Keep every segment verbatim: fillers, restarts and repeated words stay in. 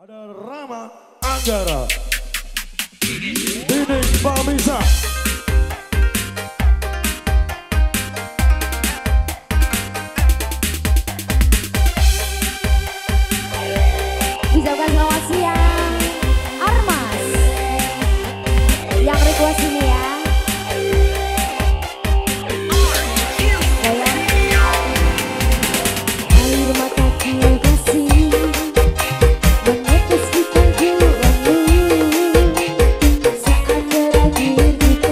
Ada Rama Anggara, Didik Pamisa. Ucapkan selamat siang Armas yang request ini ya. Air mataku kasih menetes di kejuanmu saat terakhir di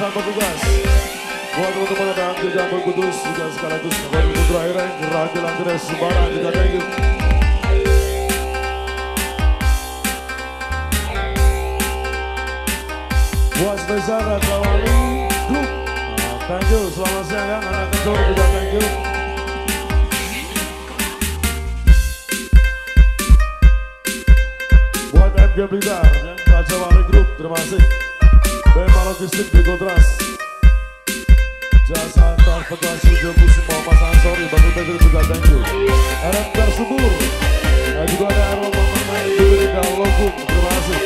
para petugas. Buat teman-teman yang datang ke Jambul Kudus juga sekaligus buat Putra Ireng, Ragil Andres Sembara juga thank you. Buat spesial Raja Wali Group, nah, thank you. Selamat siang ya, anak kencur juga thank you. Buat M G Blitar, ya, Raja Wali Group, terima kasih. Bema Logistik di Kodras, Jasa Antar Petugas Sujo Kusuma Mas Ansori, Batu Tegri juga thank you. R M Tersubur, dan juga ada Erlong Mamanai di Berita Logung, terima kasih.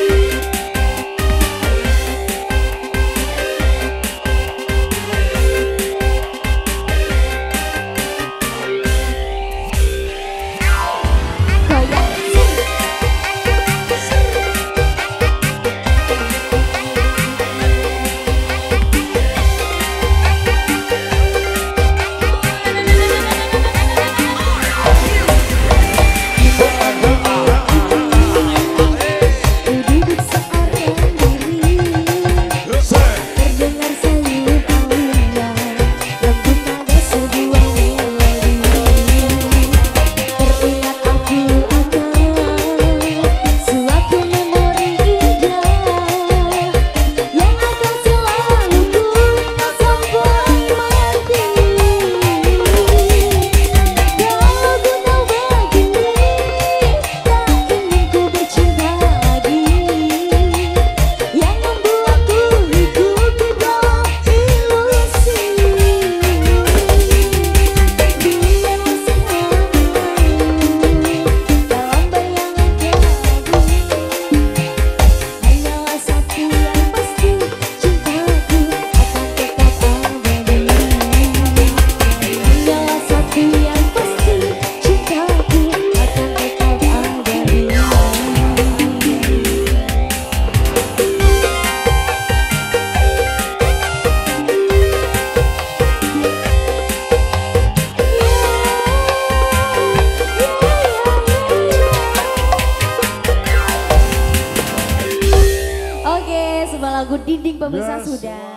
Lagu Dinding pemirsa yes. Sudah.